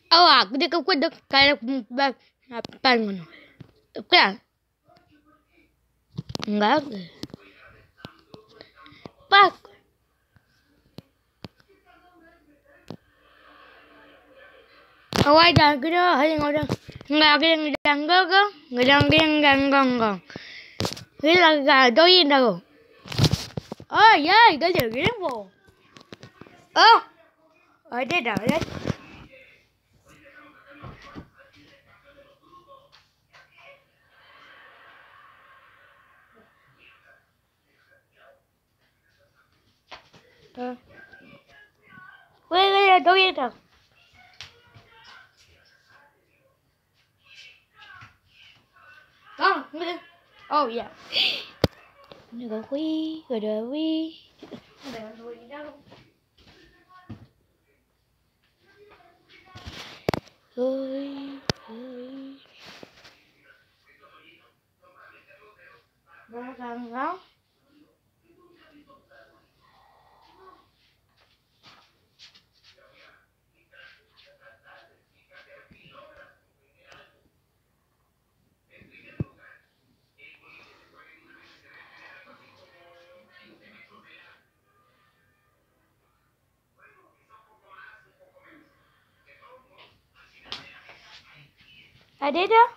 Awak dia kau kuat kalau apa ngono. Kan? Enggak. Pak. Awak dah kena hari ngorang. Enggak kena janggal ke? Ngedang ganggang. Kita agak doin dah. Oh ya, gajah gini po. Oh, ada dah. Wait, doin dah. Oh yeah. Nggak kui, gak ada wi. Oi. Berangkat. Ada dah.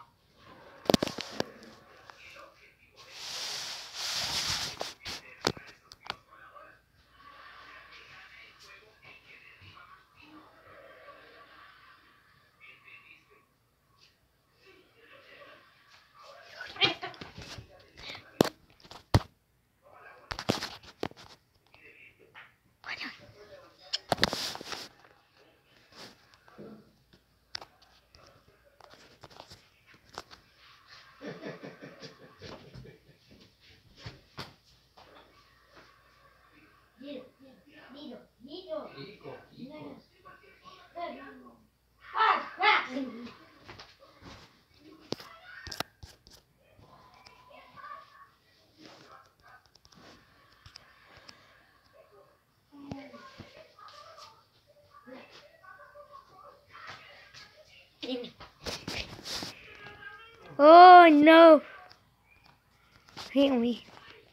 Oh no. Hit me.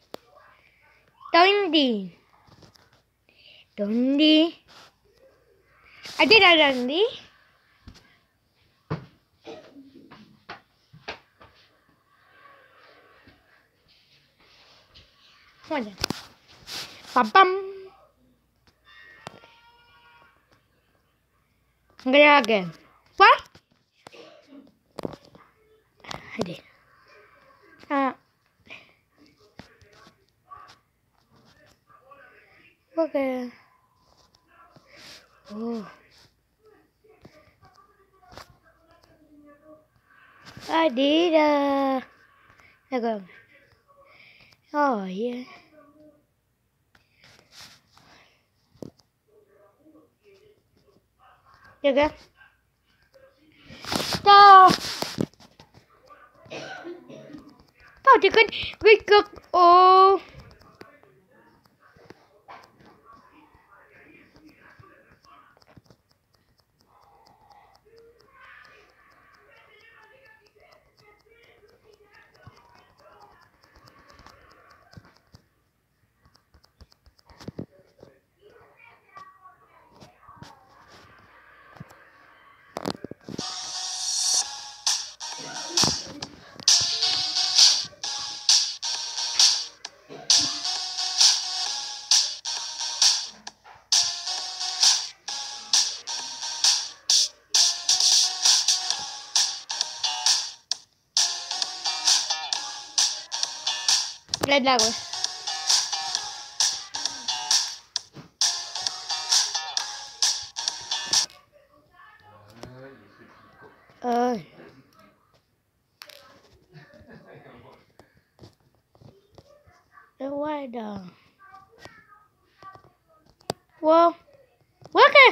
Dondi. Ada dah Dondi. Mana? Papam. Enggak ada. What? Ada. Okay. Oh. Ada dah. Agak. Oh yeah. Jaga. Stop. Kau tekan wake. Oh. Lihat lagu. Ada. Wow. Waka.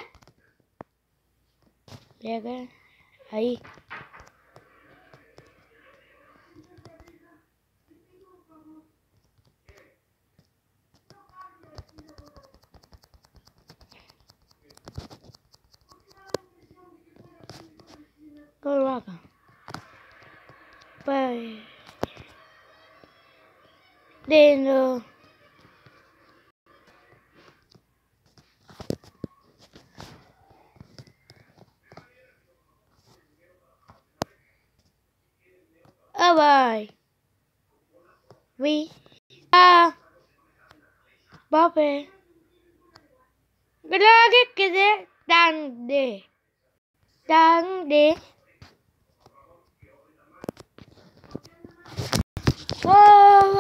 Jaga. Hai. Caraca. Pai. Dentro. Oh boy. We are Bobby. Lagi kita tande. Tande. Oh.